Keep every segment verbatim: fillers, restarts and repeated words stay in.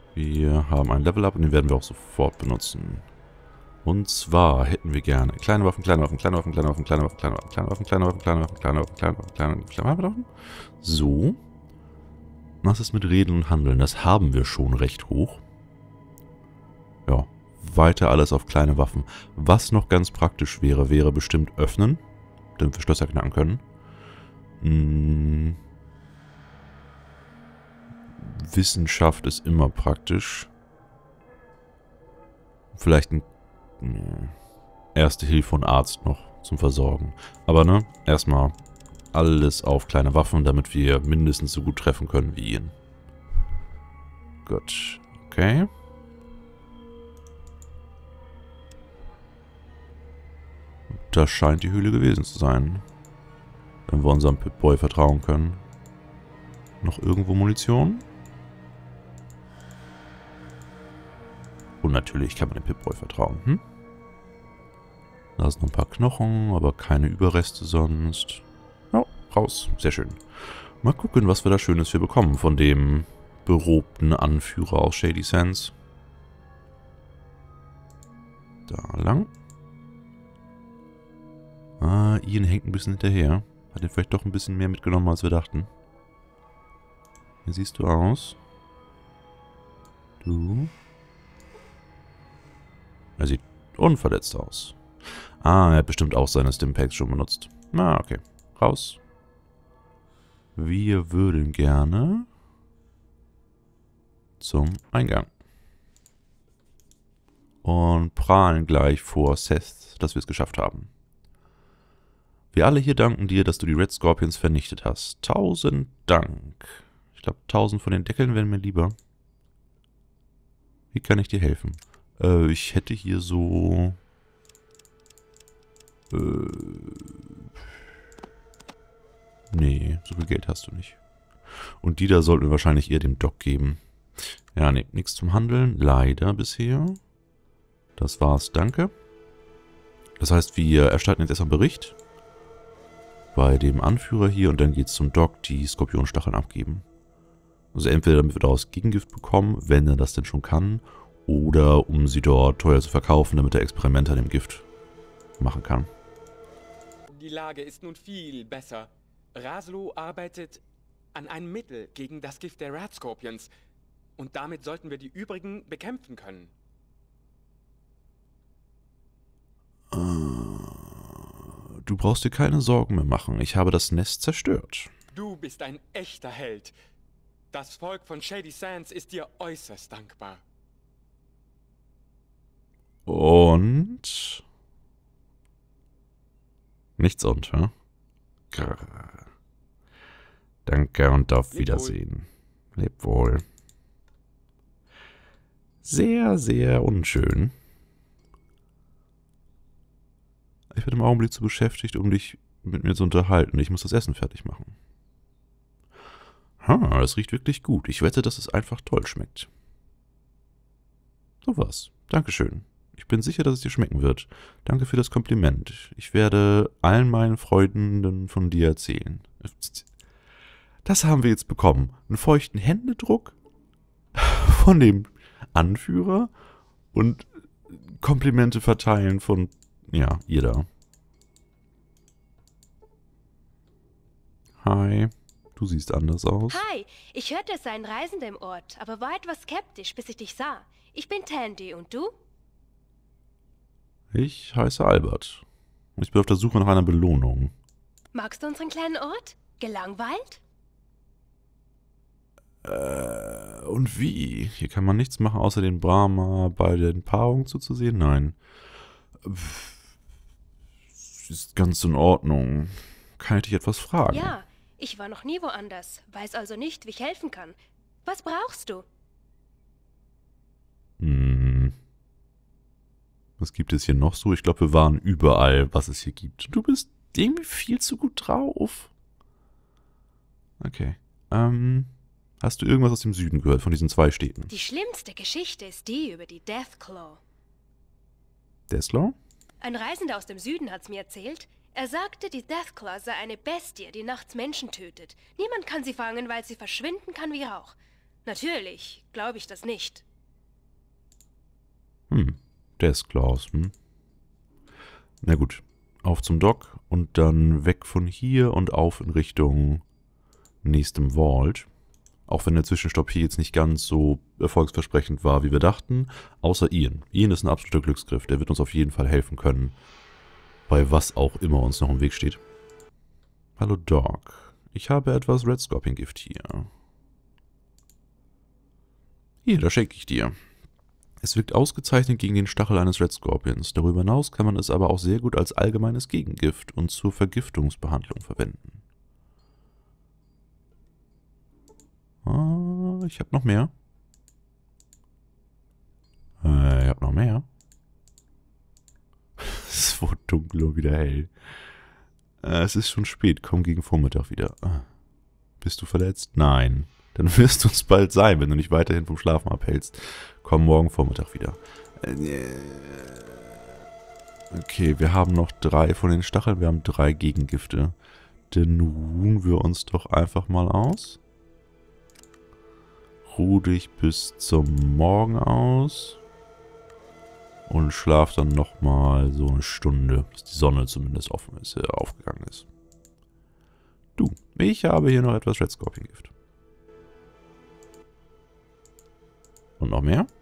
Wir haben ein Level-Up und den werden wir auch sofort benutzen. Und zwar hätten wir gerne kleine Waffen, kleine Waffen, kleine Waffen, kleine Waffen, kleine Waffen, kleine Waffen, kleine Waffen, kleine Waffen, kleine Waffen, kleine Waffen, kleine Waffen, kleine Waffen, kleine Waffen. So. Was ist mit Reden und Handeln? Das haben wir schon recht hoch. Ja, weiter alles auf kleine Waffen. Was noch ganz praktisch wäre, wäre bestimmt öffnen, damit wir Schlösser knacken können. Hm. Wissenschaft ist immer praktisch. Vielleicht ein nee, Erste Hilfe und Arzt noch zum Versorgen. Aber ne, erstmal alles auf kleine Waffen, damit wir mindestens so gut treffen können wie ihn. Gut, okay. Das scheint die Höhle gewesen zu sein. Wenn wir unserem Pip-Boy vertrauen können. Noch irgendwo Munition? Und natürlich kann man dem Pip-Boy vertrauen. Hm? Da sind noch ein paar Knochen, aber keine Überreste sonst. Ja, raus. Sehr schön. Mal gucken, was wir da Schönes für bekommen von dem berobten Anführer aus Shady Sands. Da lang. Ah, Ian hängt ein bisschen hinterher. Hat ihn vielleicht doch ein bisschen mehr mitgenommen, als wir dachten. Wie siehst du aus? Du? Er sieht unverletzt aus. Ah, er hat bestimmt auch seine Stimpaks schon benutzt. Na, okay. Raus. Wir würden gerne zum Eingang. Und prahlen gleich vor Seth, dass wir es geschafft haben. Wir alle hier danken dir, dass du die Red Scorpions vernichtet hast. Tausend Dank. Ich glaube, tausend von den Deckeln wären mir lieber. Wie kann ich dir helfen? Äh, ich hätte hier so... Äh... Nee, so viel Geld hast du nicht. Und die da sollten wir wahrscheinlich eher dem Doc geben. Ja, nee, nichts zum Handeln. Leider bisher. Das war's, danke. Das heißt, wir erstatten jetzt erstmal einen Bericht bei dem Anführer hier und dann geht's zum Doc, die Skorpionstacheln abgeben. Also entweder damit wir daraus Gegengift bekommen, wenn er das denn schon kann, oder um sie dort teuer zu verkaufen, damit er Experimente an dem Gift machen kann. Die Lage ist nun viel besser. Raslo arbeitet an einem Mittel gegen das Gift der Red Scorpions. Und damit sollten wir die übrigen bekämpfen können. Du brauchst dir keine Sorgen mehr machen. Ich habe das Nest zerstört. Du bist ein echter Held. Das Volk von Shady Sands ist dir äußerst dankbar. Und... Nichts und, hä? Grrr. Danke und auf Leb Wiedersehen. Wohl. Leb wohl. Sehr, sehr unschön. Ich bin im Augenblick zu beschäftigt, um dich mit mir zu unterhalten. Ich muss das Essen fertig machen. Ha, das riecht wirklich gut. Ich wette, dass es einfach toll schmeckt. So was. Dankeschön. Ich bin sicher, dass es dir schmecken wird. Danke für das Kompliment. Ich werde allen meinen Freunden von dir erzählen. Das haben wir jetzt bekommen. Einen feuchten Händedruck von dem Anführer und Komplimente verteilen von, ja, ihr da. Hi. Du siehst anders aus. Hi, ich hörte, es sei ein Reisender im Ort, aber war etwas skeptisch, bis ich dich sah. Ich bin Tandy, und du? Ich heiße Albert. Ich bin auf der Suche nach einer Belohnung. Magst du unseren kleinen Ort? Gelangweilt? Äh, und wie? Hier kann man nichts machen, außer den Brahma bei den Paarungen zuzusehen? Nein. Ist ganz in Ordnung. Kann ich dich etwas fragen? Ja, ich war noch nie woanders, weiß also nicht, wie ich helfen kann. Was brauchst du? Hm. Was gibt es hier noch so? Ich glaube, wir waren überall, was es hier gibt. Du bist irgendwie viel zu gut drauf. Okay. Ähm, hast du irgendwas aus dem Süden gehört, von diesen zwei Städten? Die schlimmste Geschichte ist die über die Deathclaw. Deathclaw? Ein Reisender aus dem Süden hat's mir erzählt. Er sagte, die Deathclaw sei eine Bestie, die nachts Menschen tötet. Niemand kann sie fangen, weil sie verschwinden kann wie Rauch. Natürlich, glaube ich das nicht. Hm, Deathclaws, hm. Na gut, auf zum Dock und dann weg von hier und auf in Richtung nächstem Vault. Auch wenn der Zwischenstopp hier jetzt nicht ganz so erfolgsversprechend war, wie wir dachten. Außer Ian. Ian ist ein absoluter Glücksgriff. Der wird uns auf jeden Fall helfen können. Bei was auch immer uns noch im Weg steht. Hallo Doc. Ich habe etwas Red Scorpion Gift hier. Hier, das schenke ich dir. Es wirkt ausgezeichnet gegen den Stachel eines Red Scorpions. Darüber hinaus kann man es aber auch sehr gut als allgemeines Gegengift und zur Vergiftungsbehandlung verwenden. Ah, ich habe noch mehr. Äh, ich habe noch mehr. Es wurde dunkel und wieder hell. Äh, es ist schon spät. Komm gegen Vormittag wieder. Ah. Bist du verletzt? Nein. Dann wirst du es bald sein, wenn du nicht weiterhin vom Schlafen abhältst. Komm morgen Vormittag wieder. Okay, wir haben noch drei von den Stacheln. Wir haben drei Gegengifte. Dann ruhen wir uns doch einfach mal aus. Ruh dich bis zum Morgen aus. Und schlaf dann nochmal so eine Stunde, bis die Sonne zumindest offen ist, äh, aufgegangen ist. Du, ich habe hier noch etwas Red Scorpion Gift. Und noch mehr?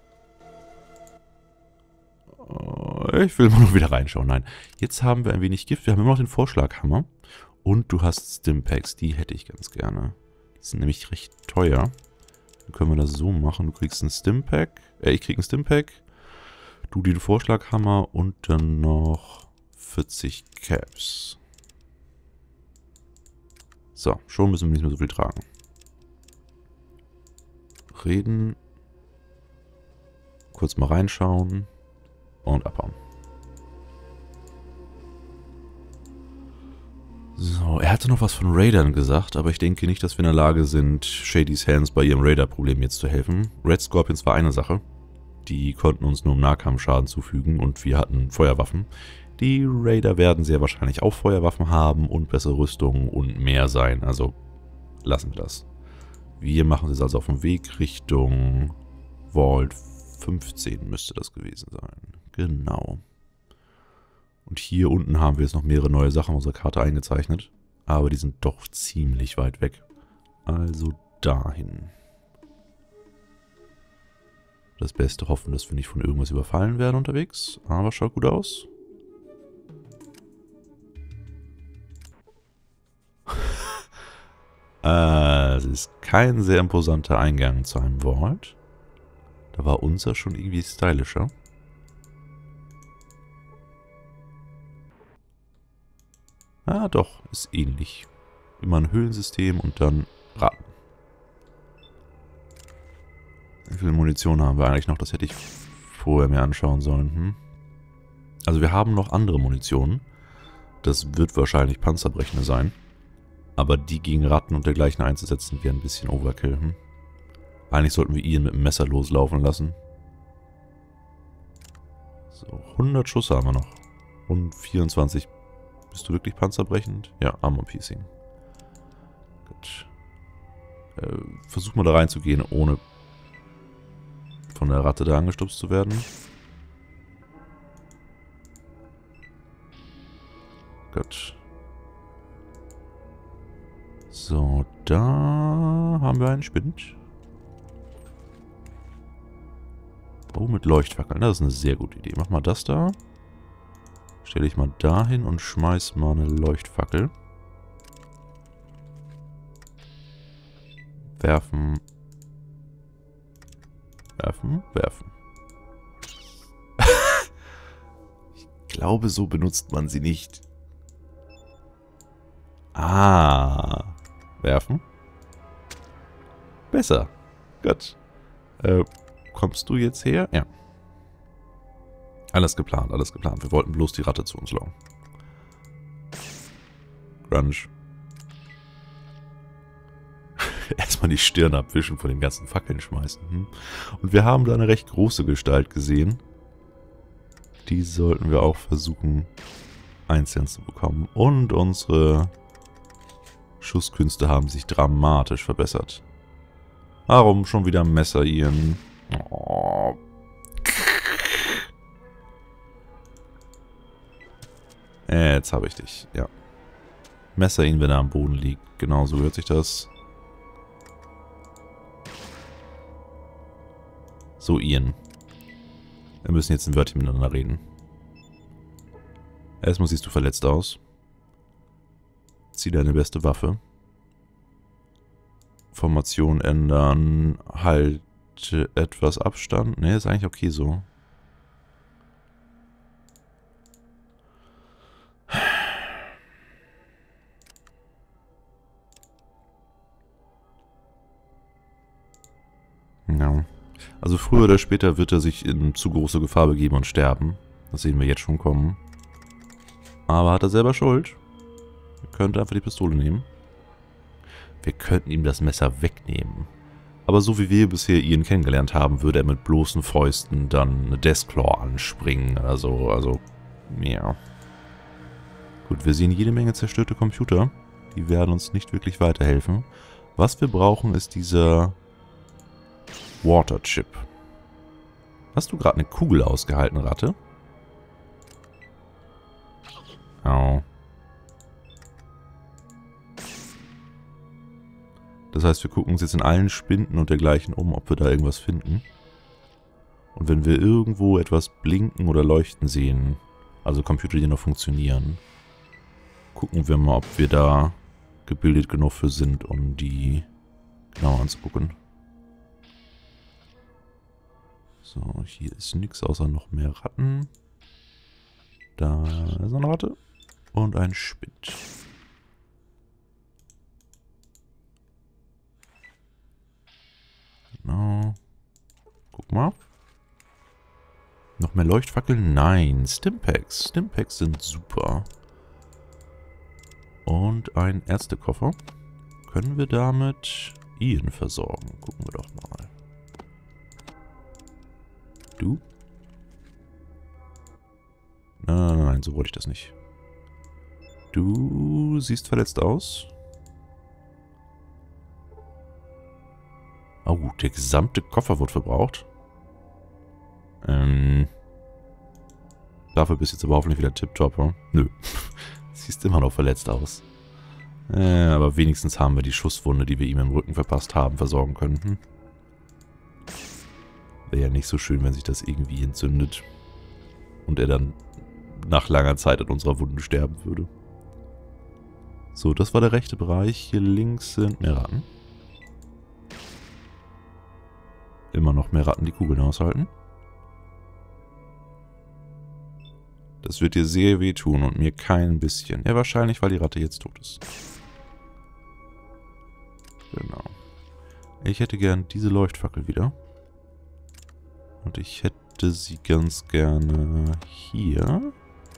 Ich will immer noch wieder reinschauen. Nein, jetzt haben wir ein wenig Gift. Wir haben immer noch den Vorschlaghammer. Und du hast Stimpaks. Die hätte ich ganz gerne. Die sind nämlich recht teuer. Dann können wir das so machen. Du kriegst einen Stimpak. Äh, ich krieg einen Stimpak. Du den Vorschlaghammer und dann noch vierzig Caps. So, schon müssen wir nicht mehr so viel tragen. Reden. Kurz mal reinschauen. Und abhauen. So, er hatte noch was von Raidern gesagt, aber ich denke nicht, dass wir in der Lage sind, Shadys Hands bei ihrem Raider-Problem jetzt zu helfen. Red Scorpions war eine Sache. Die konnten uns nur im Nahkampf Schaden zufügen und wir hatten Feuerwaffen. Die Raider werden sehr wahrscheinlich auch Feuerwaffen haben und bessere Rüstungen und mehr sein. Also lassen wir das. Wir machen es also auf dem Weg Richtung Vault fünfzehn müsste das gewesen sein. Genau. Und hier unten haben wir jetzt noch mehrere neue Sachen auf unserer Karte eingezeichnet. Aber die sind doch ziemlich weit weg. Also dahin. Das Beste hoffen, dass wir nicht von irgendwas überfallen werden unterwegs. Aber schaut gut aus. äh, es ist kein sehr imposanter Eingang zu einem Vault. Da war unser schon irgendwie stylischer. Ah, doch, ist ähnlich. Immer ein Höhlensystem und dann Ratten. Wie viel Munition haben wir eigentlich noch? Das hätte ich vorher mir anschauen sollen. Hm? Also wir haben noch andere Munition. Das wird wahrscheinlich panzerbrechende sein. Aber die gegen Ratten und dergleichen einzusetzen, wäre ein bisschen Overkill. Hm? Eigentlich sollten wir ihn mit dem Messer loslaufen lassen. So, hundert Schuss haben wir noch. Und vierundzwanzig. Bist du wirklich panzerbrechend? Ja, Armor Piercing. Gut. Äh, versuch mal da reinzugehen, ohne von der Ratte da angestupst zu werden. Gut. So, da haben wir einen Spind. Oh, mit Leuchtfackeln. Das ist eine sehr gute Idee. Mach mal das da. Stelle ich mal dahin und schmeiß mal eine Leuchtfackel. Werfen. Werfen, werfen. Ich glaube, so benutzt man sie nicht. Ah. Werfen. Besser. Gut. Äh, kommst du jetzt her? Ja. Alles geplant, alles geplant. Wir wollten bloß die Ratte zu uns locken. Grunge. Erstmal die Stirn abwischen, von den ganzen Fackeln schmeißen. Hm? Und wir haben da eine recht große Gestalt gesehen. Die sollten wir auch versuchen einzeln zu bekommen. Und unsere Schusskünste haben sich dramatisch verbessert. Warum schon wieder ein Messer, Ian? Oh. Jetzt habe ich dich, ja. Messer ihn, wenn er am Boden liegt. Genau so hört sich das. So, Ian. Wir müssen jetzt ein Wörtchen miteinander reden. Erstmal siehst du verletzt aus. Zieh deine beste Waffe. Formation ändern. Halte etwas Abstand. Ne, ist eigentlich okay so. Ja. Also früher oder später wird er sich in zu große Gefahr begeben und sterben. Das sehen wir jetzt schon kommen. Aber hat er selber Schuld? Er könnte einfach die Pistole nehmen. Wir könnten ihm das Messer wegnehmen. Aber so wie wir bisher ihn kennengelernt haben, würde er mit bloßen Fäusten dann eine Deathclaw anspringen. Also, also, ja. Gut, wir sehen jede Menge zerstörte Computer. Die werden uns nicht wirklich weiterhelfen. Was wir brauchen, ist dieser Water Chip. Hast du gerade eine Kugel ausgehalten, Ratte? Au. Das heißt, wir gucken uns jetzt in allen Spinden und dergleichen um, ob wir da irgendwas finden. Und wenn wir irgendwo etwas blinken oder leuchten sehen, also Computer, die noch funktionieren, gucken wir mal, ob wir da gebildet genug für sind, um die genauer anzugucken. So, hier ist nichts außer noch mehr Ratten. Da ist eine Ratte und ein Spind. Genau. Guck mal. Noch mehr Leuchtfackeln? Nein. Stimpaks. Stimpaks sind super. Und ein Ärztekoffer. Können wir damit Ian versorgen? Gucken wir doch mal. Du? Nein, nein, nein, so wollte ich das nicht. Du siehst verletzt aus. Oh, der gesamte Koffer wird verbraucht. Ähm. Dafür bist du jetzt aber hoffentlich wieder tipptopp, hm? Nö. Siehst immer noch verletzt aus. Äh, aber wenigstens haben wir die Schusswunde, die wir ihm im Rücken verpasst haben, versorgen können. Hm? Wäre ja nicht so schön, wenn sich das irgendwie entzündet. Und er dann nach langer Zeit an unserer Wunde sterben würde. So, das war der rechte Bereich. Hier links sind mehr Ratten. Immer noch mehr Ratten, die Kugeln aushalten. Das wird dir sehr wehtun und mir kein bisschen. Ja, wahrscheinlich, weil die Ratte jetzt tot ist. Genau. Ich hätte gern diese Leuchtfackel wieder. Und ich hätte sie ganz gerne hier.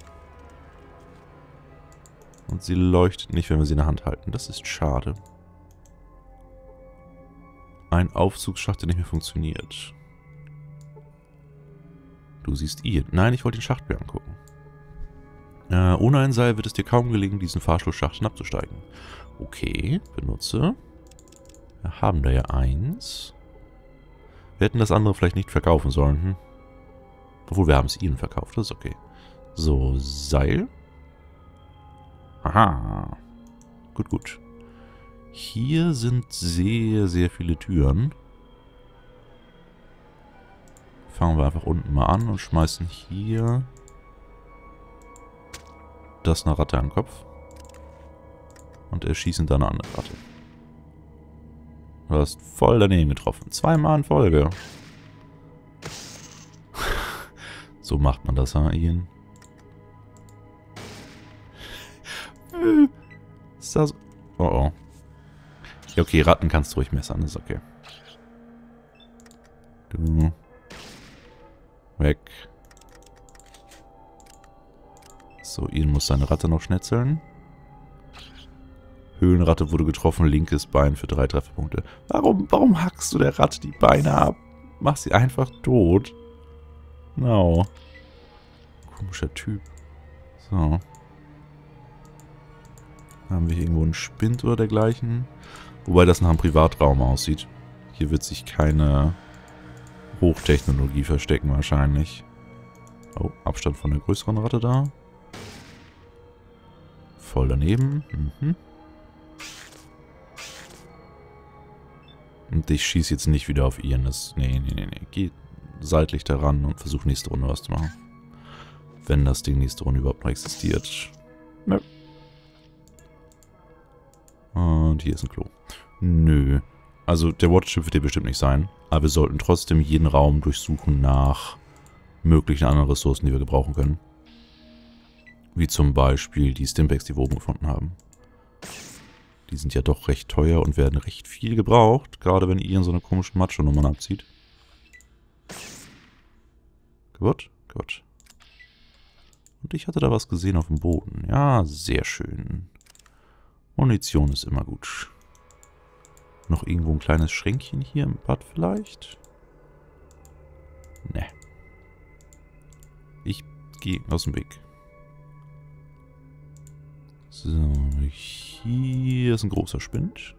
Und sie leuchtet nicht, wenn wir sie in der Hand halten. Das ist schade. Ein Aufzugsschacht, der nicht mehr funktioniert. Du siehst Ian. Nein, ich wollte den Schacht mir angucken. Äh, ohne ein Seil wird es dir kaum gelingen, diesen Fahrschlussschacht hinabzusteigen. Okay, benutze. Wir haben da ja eins. Wir hätten das andere vielleicht nicht verkaufen sollen. Hm? Obwohl, wir haben es ihnen verkauft. Das ist okay. So, Seil. Aha. Gut, gut. Hier sind sehr, sehr viele Türen. Fangen wir einfach unten mal an und schmeißen hier das eine Ratte an den Kopf. Und erschießen dann eine andere Ratte. Du hast voll daneben getroffen. Zweimal in Folge. So macht man das, ha, Ian? Ist das... Oh, oh. Ja, okay, Ratten kannst du ruhig messern. Das ist okay. Du... Weg. So, Ian muss seine Ratte noch schnetzeln. Höhlenratte wurde getroffen, linkes Bein für drei Trefferpunkte. Warum, warum hackst du der Ratte die Beine ab? Mach sie einfach tot. No. Komischer Typ. So. Haben wir hier irgendwo einen Spind oder dergleichen? Wobei das nach einem Privatraum aussieht. Hier wird sich keine Hochtechnologie verstecken wahrscheinlich. Oh, Abstand von der größeren Ratte da. Voll daneben. Mhm. Und ich schieße jetzt nicht wieder auf ihren. Das, nee, nee, nee, nee. Geh seitlich daran und versuch nächste Runde was zu machen. Wenn das Ding nächste Runde überhaupt noch existiert. Nö. Und hier ist ein Klo. Nö. Also der Watership wird hier bestimmt nicht sein. Aber wir sollten trotzdem jeden Raum durchsuchen nach möglichen anderen Ressourcen, die wir gebrauchen können. Wie zum Beispiel die Stimpaks, die wir oben gefunden haben. Die sind ja doch recht teuer und werden recht viel gebraucht. Gerade wenn ihr so eine komische Macho-Nummern abzieht. Gut, gut. Und ich hatte da was gesehen auf dem Boden. Ja, sehr schön. Munition ist immer gut. Noch irgendwo ein kleines Schränkchen hier im Bad vielleicht? Ne. Ich gehe aus dem Weg. So, hier ist ein großer Spind.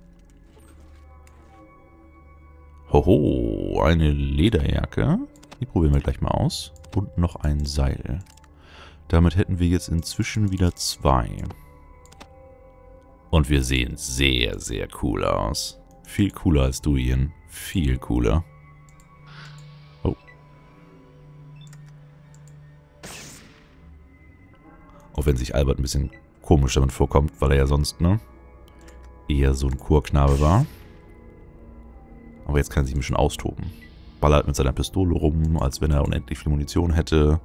Hoho, eine Lederjacke. Die probieren wir gleich mal aus. Und noch ein Seil. Damit hätten wir jetzt inzwischen wieder zwei. Und wir sehen sehr, sehr cool aus. Viel cooler als du, Ian. Viel cooler. Oh. Auch wenn sich Albert ein bisschen komisch damit vorkommt, weil er ja sonst, ne, eher so ein Chorknabe war. Aber jetzt kann er sich ein bisschen austoben. Ballert mit seiner Pistole rum, als wenn er unendlich viel Munition hätte.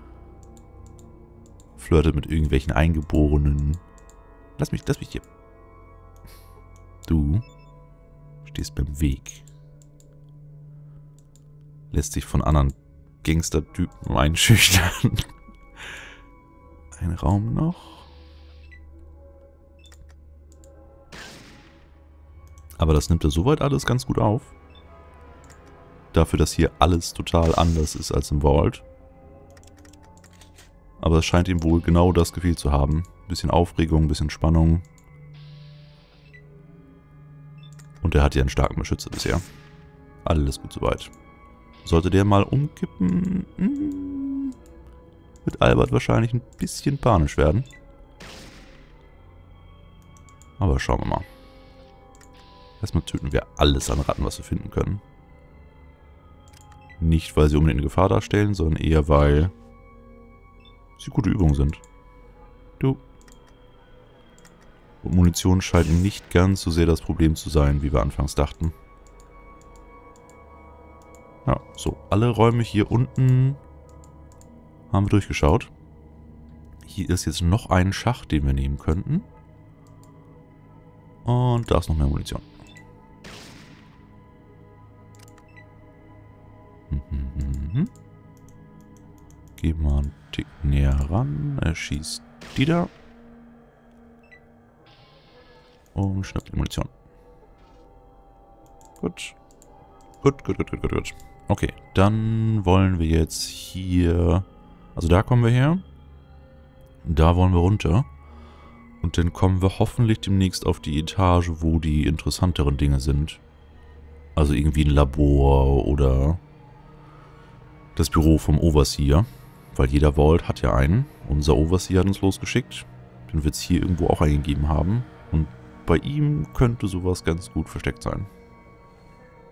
Flirtet mit irgendwelchen Eingeborenen. Lass mich, lass mich hier. Du stehst beim Weg. Lässt sich von anderen Gangster-Typen einschüchtern. Ein Raum noch. Aber das nimmt er soweit alles ganz gut auf. Dafür, dass hier alles total anders ist als im Vault. Aber es scheint ihm wohl genau das gefehlt zu haben. Ein bisschen Aufregung, ein bisschen Spannung. Und er hat ja einen starken Beschützer bisher. Alles gut soweit. Sollte der mal umkippen, mm, wird Albert wahrscheinlich ein bisschen panisch werden. Aber schauen wir mal. Erstmal töten wir alles an Ratten, was wir finden können. Nicht, weil sie unbedingt eine Gefahr darstellen, sondern eher, weil sie gute Übungen sind. Du. Und Munition scheint nicht ganz so sehr das Problem zu sein, wie wir anfangs dachten. Ja, so. Alle Räume hier unten haben wir durchgeschaut. Hier ist jetzt noch ein Schacht, den wir nehmen könnten. Und da ist noch mehr Munition. Mhm. Geh mal einen Tick näher ran. Er schießt die da. Und schnappt die Munition. Gut. Gut, gut, gut, gut, gut, gut. Okay, dann wollen wir jetzt hier... Also da kommen wir her. Da wollen wir runter. Und dann kommen wir hoffentlich demnächst auf die Etage, wo die interessanteren Dinge sind. Also irgendwie ein Labor oder das Büro vom Overseer. Weil jeder Vault hat ja einen. Unser Overseer hat uns losgeschickt. Den wird es hier irgendwo auch eingegeben haben. Und bei ihm könnte sowas ganz gut versteckt sein.